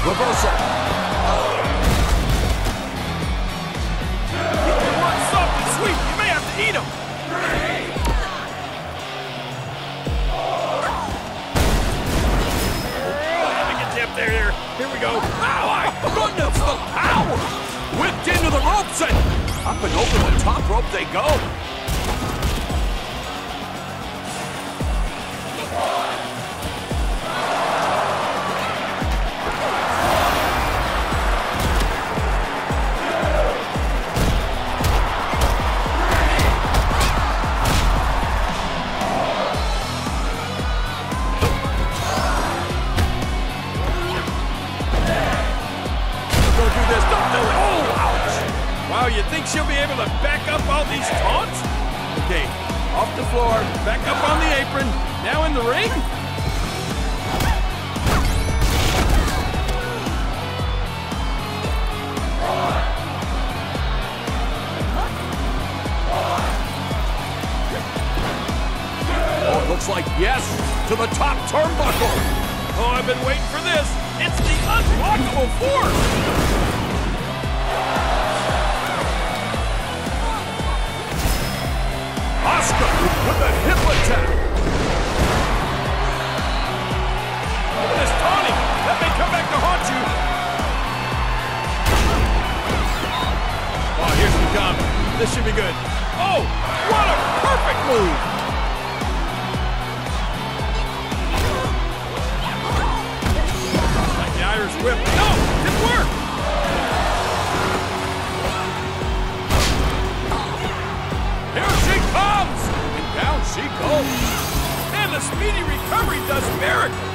Reversal. If you want soft and sweet, you may have to eat them. Let me get you up there. Here we go. Oh my goodness, the power! Whipped into the ropes and up and over the top rope they go. Wow, you think she'll be able to back up all these taunts? Okay, off the floor, back up on the apron, now in the ring? Oh, it looks like yes to the top turnbuckle. Oh, I've been waiting for this. It's the unblockable force. Asuka with the hip attack. Look at this taunting. That may come back to haunt you. Oh, here's some come. This should be good. Oh, what a perfect move. Like the Irish whip. No, didn't work. Here she comes! And down she goes. And the speedy recovery does miracles.